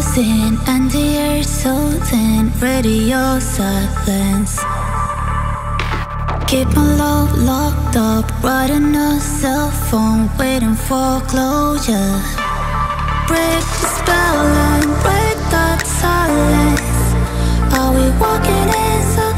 frozen and the air so thin. Radio silence. Keep my love locked up, writing a cell phone, waiting for closure. Break the spell and break that silence. Are we walking inside?